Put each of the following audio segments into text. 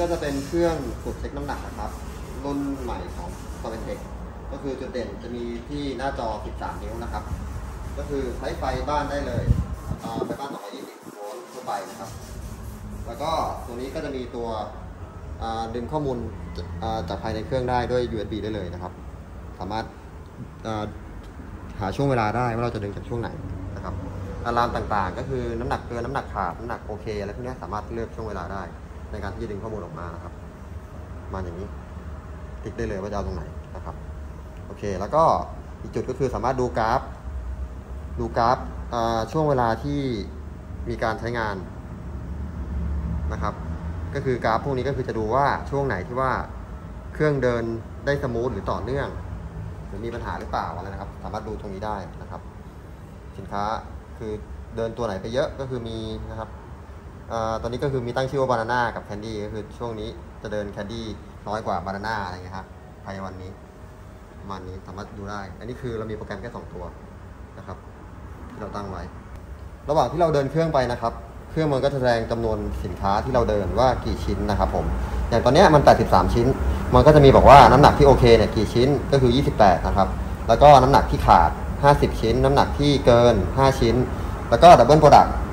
ก็จะเป็นเครื่องตรวจเช็คน้ำหนักนะครับรุ่นใหม่ของ Soventec ก็คือจุดเด่นจะมีที่หน้าจอ 13 นิ้วนะครับก็คือใช้ไฟบ้านได้เลยไฟบ้าน220 โวลต์ทั่วไปนะครับแล้วก็ตัวนี้ก็จะมีตัวดึงข้อมูลจากภายในเครื่องได้ด้วย USB ได้เลยนะครับสามารถหาช่วงเวลาได้ว่าเราจะดึงจากช่วงไหนนะครับอะลามต่างๆก็คือน้ำหนักเกินน้ำหนักขาดน้ำหนักโอเคอะไรพวกนี้สามารถเลือกช่วงเวลาได้ในการที่จะดึงข้อมูลออกมานะครับมาอย่างนี้ติ๊กได้เลยว่าจะเอาตรงไหนนะครับโอเคแล้วก็อีกจุดก็คือสามารถดูกราฟช่วงเวลาที่มีการใช้งานนะครับก็คือกราฟพวกนี้ก็คือจะดูว่าช่วงไหนที่ว่าเครื่องเดินได้สมูทหรือต่อเนื่องหรือมีปัญหาหรือเปล่าอะไรนะครับสามารถดูตรงนี้ได้นะครับสินค้าคือเดินตัวไหนไปเยอะก็คือมีนะครับตอนนี้ก็คือมีตั้งชื่อว่าบานาน่ากับแคนดี้ก็คือช่วงนี้จะเดินแคนดี้น้อยกว่าบานาน่าอะไรเงี้ยครับภายในวันนี้ประมาณนี้สามารถดูได้อันนี้คือเรามีโปรแกรมแค่2ตัวนะครับที่เราตั้งไว้ระหว่างที่เราเดินเครื่องไปนะครับเครื่องมันก็จะแสดงจำนวนสินค้าที่เราเดินว่ากี่ชิ้นนะครับผมอย่างตอนนี้มัน83ชิ้นมันก็จะมีบอกว่าน้ำหนักที่โอเคเนี่ยกี่ชิ้นก็คือ28นะครับแล้วก็น้ำหนักที่ขาด50ชิ้นน้ำหนักที่เกิน5ชิ้นแล้วก็ดับเบิลโปรดักต์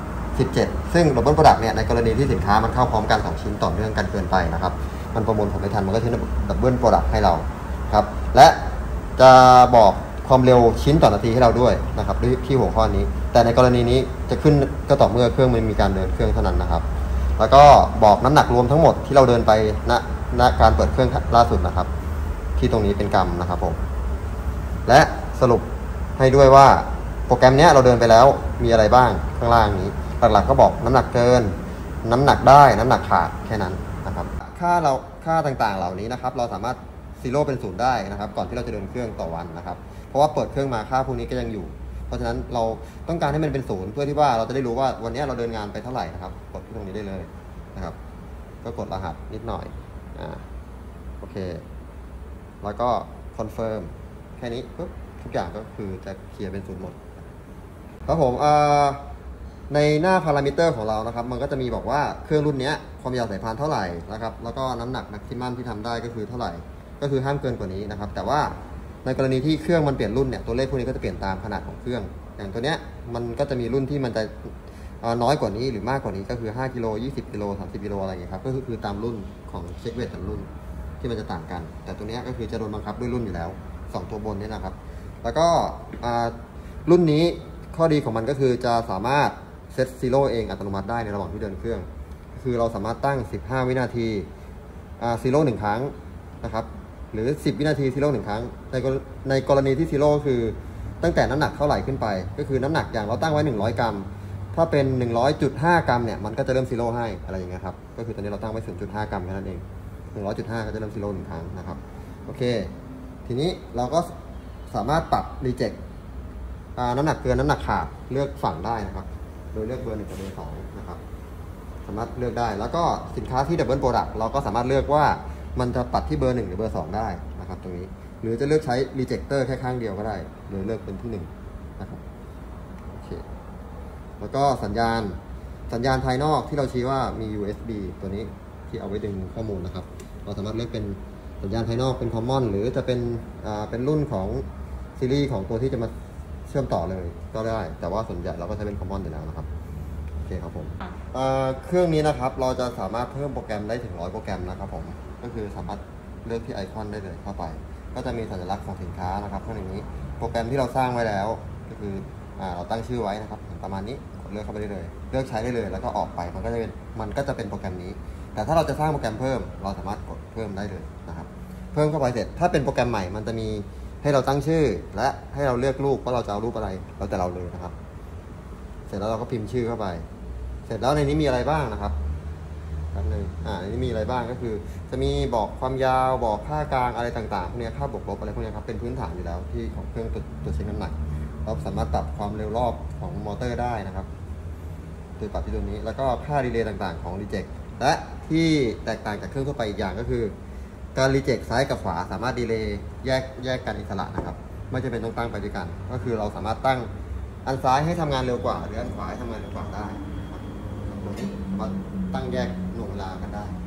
17ซึ่งดับเบิลโปรดักต์เนี่ยในกรณีที่สินค้ามันเข้าพร้อมกัน2ชิ้นต่อเนื่องกันเกินไปนะครับมันประมวลผลไม่ทันมันก็ชิ้นดับเบิลโปรดักต์ให้เราครับและจะบอกความเร็วชิ้นต่อนาทีให้เราด้วยนะครับด้วยที่หัวข้อนี้แต่ในกรณีนี้จะขึ้นก็ต่อเมื่อเครื่องมันมีการเดินเครื่องเท่านั้นนะครับแล้วก็บอกน้ำหนักรวมทั้งหมดที่เราเดินไปณการเปิดเครื่องล่าสุดนะครับที่ตรงนี้เป็นกรัมนะครับผมและสรุปให้ด้วยว่าโปรแกรมนี้เราเดินไปแล้วมีอะไรบ้างข้างล่างนี้หลักๆก็บอกน้ำหนักเกินน้ำหนักได้น้ำหนักขาดแค่นั้นนะครับค่าต่างๆเหล่านี้นะครับเราสามารถซีโร่เป็นศูนย์ได้นะครับก่อนที่เราจะเดินเครื่องต่อวันนะครับเพราะว่าเปิดเครื่องมาค่าพวกนี้ก็ยังอยู่เพราะฉะนั้นเราต้องการให้มันเป็นศูนย์เพื่อที่ว่าเราจะได้รู้ว่าวันนี้เราเดินงานไปเท่าไหร่นะครับกดที่ตรงนี้ได้เลยนะครับก็กดรหัสนิดหน่อยโอเคแล้วก็คอนเฟิร์มแค่นี้ปุ๊บทุกอย่างก็คือจะเคลียร์เป็นศูนย์หมดครับผมในหน้าพารามิเตอร์ของเรานะครับมันก็จะมีบอกว่าเครื่องรุ่นนี้ความยาวสายพานเท่าไหร่นะครับแล้วก็น้ำหนักแม็กซิมัมที่ทำได้ก็คือเท่าไหร่ก็คือห้ามเกินกว่านี้นะครับแต่ว่าในกรณีที่เครื่องมันเปลี่ยนรุ่นเนี่ยตัวเลขพวกนี้ก็จะเปลี่ยนตามขนาดของเครื่องอย่างตัวเนี้ยมันก็จะมีรุ่นที่มันจะน้อยกว่านี้หรือมากกว่านี้ก็คือ5กิโล20กิโล30กิโลอะไรอย่างเงี้ยครับก็คือตามรุ่นของเช็คเวทแต่รุ่นที่มันจะต่างกันแต่ตัวเนี้ยก็คือจะโดนบังคับด้วยรุ่นอยู่แล้ว2ตัวบนนี้นะครับแล้วก็รุ่นนี้ข้อดีของมันก็คือจะสามารถเซตซีโร่เองอัตโนมัติได้ในระหว่างที่เดินเครื่องคือเราสามารถตั้ง15วินาทีซีโร่1ครั้งนะครับหรือ10วินาทีซีโร่1ครั้งในกรณีที่ซีโร่คือตั้งแต่น้ำหนักเท่าไหร่ขึ้นไปก็คือน้ำหนักอย่างเราตั้งไว้100กรัมถ้าเป็น100.5กรัมเนี่ยมันก็จะเริ่มซีโร่ให้อะไรอย่างเงี้ยครับก็คือตอนนี้เราตั้งไว้0.5กรัมแค่นั้นเอง100.5ก็จะเริ่มซีโร่1ครั้งนะครับโอเคทีนี้เราก็สามารถปรับรีเจ็คน้ำหนักเกินน้ำหนักขาดเลือกฝั่งได้นะครับโดยเลือกเบอร์1กับเบอร์2นะครับสามารถเลือกได้แล้วก็สินค้าที่ดับเบิลโปรดักต์เราก็สามารถเลือกว่ามันจะปัดที่เบอร์1หรือเบอร์2ได้นะครับตรงนี้หรือจะเลือกใช้รีเจคเตอร์แค่ข้างเดียวก็ได้หรือเลือกเป็นที่1นะครับโอเคแล้วก็สัญญาณภายนอกที่เราชี้ว่ามี USB ตัวนี้ที่เอาไว้ดึงข้อมูลนะครับเราสามารถเลือกเป็นสัญญาณภายนอกเป็น Common หรือจะเป็นรุ่นของซีรีส์ของตัวที่จะมาเชื่อมต่อเลยก็ได้แต่ว่าส่วนใหญ่เราก็ใช้เป็น Common อยู่แล้วนะครับโอเคครับผมเครื่องนี้นะครับเราจะสามารถเพิ่มโปรแกรมได้ถึง100โปรแกรมนะครับผมก็คือสามารถเลือกที่ไอคอนได้เลยเข้าไปก็จะมีสัญลักษณ์ของสินค้านะครับข้างในนี้โปรแกรมที่เราสร้างไว้แล้วก็คือเราตั้งชื่อไว้นะครับประมาณนี้กดเลือกเข้าไปได้เลยเลือกใช้ได้เลยแล้วก็ออกไปมันก็จะเป็นโปรแกรมนี้แต่ถ้าเราจะสร้างโปรแกรมเพิ่มเราสามารถกดเพิ่มได้เลยนะครับเพิ่มเข้าไปเสร็จถ้าเป็นโปรแกรมใหม่มันจะมีให้เราตั้งชื่อและให้เราเลือกรูปว่าเราจะเอารูปอะไรแล้วแต่เราเลยนะครับเสร็จแล้วเราก็พิมพ์ชื่อเข้าไปเสร็จแล้วในนี้มีอะไรบ้างนะครับอันนึงในนี้มีอะไรบ้างก็คือจะมีบอกความยาวบอกค่ากลางอะไรต่างๆพวกนี้ค่าบวกลบอะไรพวกนี้ครับเป็นพื้นฐานอยู่แล้วที่ของเครื่องตรวจเช็คน้ำหนักเราสามารถปรับความเร็วรอบของมอเตอร์ได้นะครับโดยปรับที่ตรงนี้แล้วก็ค่ารีเลย์ต่างๆของรีเจ็คและที่แตกต่างจากเครื่องทั่วไปอีกอย่างก็คือการรีเจ็คซ้ายกับขวาสามารถดีเลย์แยกกันอิสระนะครับไม่จำเป็นต้องตั้งไปด้วยกันก็คือเราสามารถตั้งอันซ้ายให้ทำงานเร็วกว่าหรืออันขวาให้ทำงานเร็วกว่าได้มาตั้งแยกหน่วงเวลากันได้